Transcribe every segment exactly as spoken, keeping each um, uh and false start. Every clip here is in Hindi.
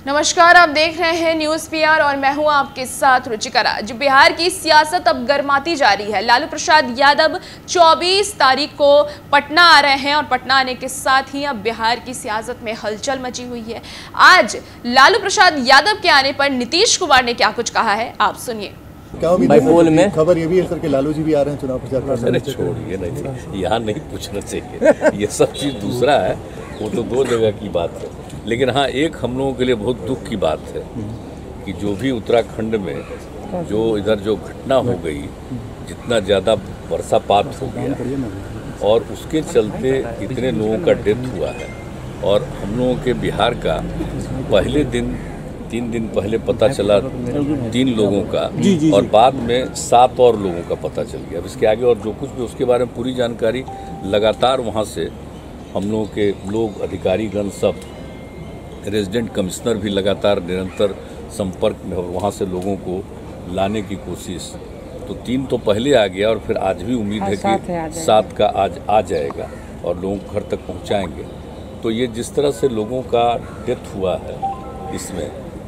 नमस्कार, आप देख रहे हैं न्यूज पीआर और मैं हूं आपके साथ रुचिका राज। बिहार की सियासत अब गर्माती जा रही है। लालू प्रसाद यादव चौबीस तारीख को पटना आ रहे हैं और पटना आने के साथ ही अब बिहार की सियासत में हलचल मची हुई है। आज लालू प्रसाद यादव के आने पर नीतीश कुमार ने क्या कुछ कहा है, आप सुनिए। क्या उम्मीद में खबर ये भी है सर कि लालू जी भी आ रहे हैं चुनाव प्रचार करने? छोड़िए, नहीं, यहाँ नहीं पूछना चाहिए, ये सब चीज़ दूसरा है, वो तो दो जगह की बात है। लेकिन हाँ, एक हम लोगों के लिए बहुत दुख की बात है कि जो भी उत्तराखंड में जो इधर जो घटना हो गई, जितना ज़्यादा वर्षापात हो गया और उसके चलते इतने लोगों का डेथ हुआ है। और हम लोगों के बिहार का पहले दिन तीन दिन पहले पता चला तीन लोगों का जी, जी, और बाद में सात और लोगों का पता चल गया। अब इसके आगे और जो कुछ भी उसके बारे में पूरी जानकारी लगातार वहाँ से हम लोगों के लोग अधिकारीगण सब रेजिडेंट कमिश्नर भी लगातार निरंतर संपर्क में और वहाँ से लोगों को लाने की कोशिश। तो तीन तो पहले आ गया और फिर आज भी उम्मीद है कि सात का आज आ जाएगा और लोगों को घर तक पहुँचाएंगे। तो ये जिस तरह से लोगों का डेथ हुआ है, इसमें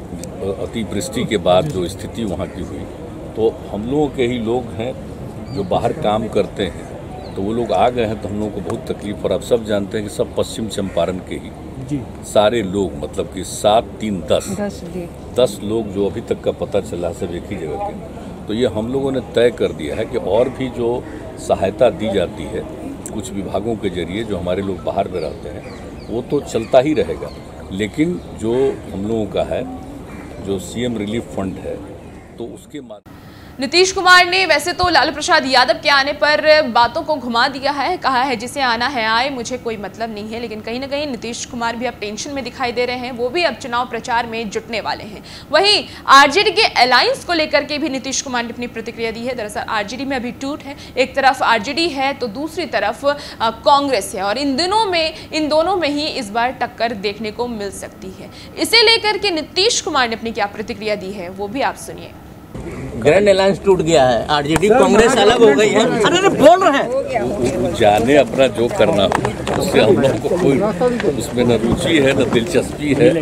अतिवृष्टि के बाद जो स्थिति वहाँ की हुई, तो हम लोगों के ही लोग हैं जो बाहर काम करते हैं, तो वो लोग आ गए हैं। तो हम लोगों को बहुत तकलीफ, और आप सब जानते हैं कि सब पश्चिम चंपारण के ही जी। सारे लोग, मतलब कि सात तीन दस दस, दस लोग जो अभी तक का पता चला सब एक ही जगह के। तो ये हम लोगों ने तय कर दिया है कि और भी जो सहायता दी जाती है कुछ विभागों के जरिए, जो हमारे लोग बाहर में रहते हैं, वो तो चलता ही रहेगा। लेकिन जो हम लोगों का है, जो सीएम रिलीफ फंड है, तो उसके माध्यम नीतीश कुमार ने वैसे तो लालू प्रसाद यादव के आने पर बातों को घुमा दिया है, कहा है जिसे आना है आए, मुझे कोई मतलब नहीं है। लेकिन कहीं ना कहीं नीतीश कुमार भी अब टेंशन में दिखाई दे रहे हैं, वो भी अब चुनाव प्रचार में जुटने वाले हैं। वहीं आरजेडी के अलायंस को लेकर के भी नीतीश कुमार ने अपनी प्रतिक्रिया दी है। दरअसल आरजेडी में अभी टूट है, एक तरफ आरजेडी है तो दूसरी तरफ कांग्रेस है, और इन दिनों में इन दोनों में ही इस बार टक्कर देखने को मिल सकती है। इसे लेकर के नीतीश कुमार ने अपनी क्या प्रतिक्रिया दी है, वो भी आप सुनिए। ग्रैंड अलायंस टूट गया है, आरजेडी कांग्रेस अलग हो गई है। अरे अरे बोल रहे हैं, जाने अपना जो करना हो, उससे हम लोग को कोई उसमें न रुचि है न दिलचस्पी है।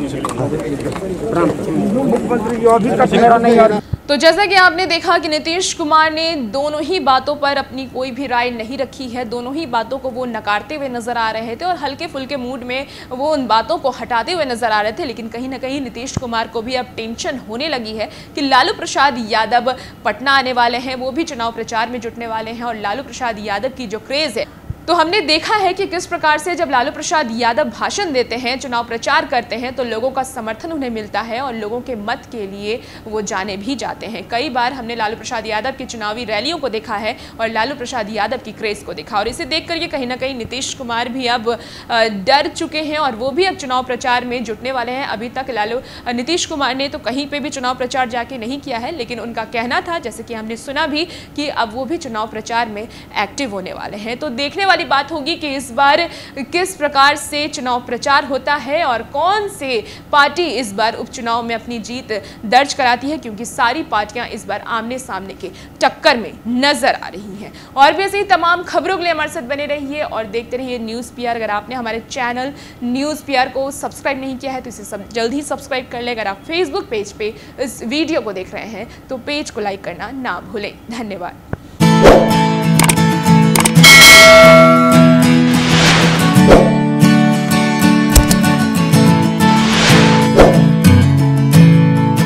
तो जैसा कि आपने देखा कि नीतीश कुमार ने दोनों ही बातों पर अपनी कोई भी राय नहीं रखी है, दोनों ही बातों को वो नकारते हुए नजर आ रहे थे और हल्के फुल्के मूड में वो उन बातों को हटाते हुए नजर आ रहे थे। लेकिन कहीं ना कहीं नीतीश कुमार को भी अब टेंशन होने लगी है कि लालू प्रसाद यादव पटना आने वाले हैं, वो भी चुनाव प्रचार में जुटने वाले हैं। और लालू प्रसाद यादव की जो क्रेज है, तो हमने देखा है कि किस प्रकार से जब लालू प्रसाद यादव भाषण देते हैं, चुनाव प्रचार करते हैं, तो लोगों का समर्थन उन्हें मिलता है और लोगों के मत के लिए वो जाने भी जाते हैं। कई बार हमने लालू प्रसाद यादव की चुनावी रैलियों को देखा है और लालू प्रसाद यादव की क्रेज को देखा, और इसे देख करके कहीं ना कहीं नीतीश कुमार भी अब डर चुके हैं और वो भी अब चुनाव प्रचार में जुटने वाले हैं। अभी तक लालू नीतीश कुमार ने तो कहीं पर भी चुनाव प्रचार जाके नहीं किया है, लेकिन उनका कहना था, जैसे कि हमने सुना भी, कि अब वो भी चुनाव प्रचार में एक्टिव होने वाले हैं। तो देखने वाली बात होगी कि इस बार किस प्रकार से चुनाव प्रचार होता है और कौन से पार्टी इस बार उपचुनाव में अपनी जीत दर्ज कराती है, क्योंकि सारी पार्टियां इस बार आमने सामने के टक्कर में नजर आ रही हैं। और भी ऐसे ही तमाम खबरों के लिए हमारे साथ बने रहिए और देखते रहिए न्यूज़ पीआर। अगर आपने हमारे चैनल न्यूज़ पीआर को सब्सक्राइब नहीं किया है तो इसे सब जल्द ही सब्सक्राइब कर ले। अगर आप फेसबुक पेज पे इस वीडियो को देख रहे हैं तो पेज को लाइक करना ना भूलें। धन्यवाद।